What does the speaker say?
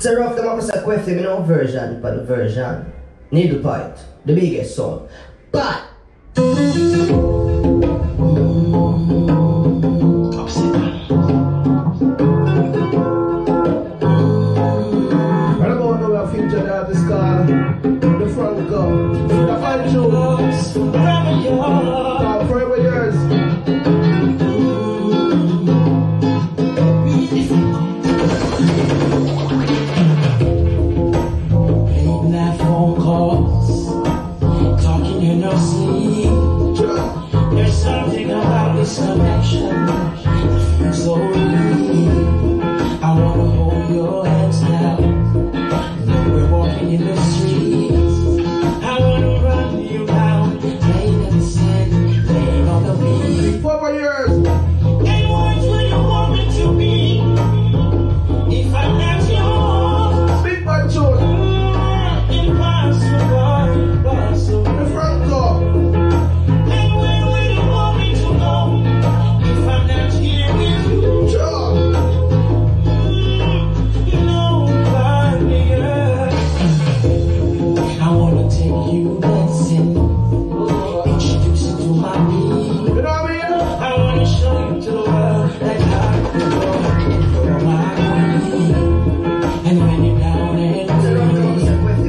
So rough them up as a question, you know, version for the version. Needle point, the biggest sound. But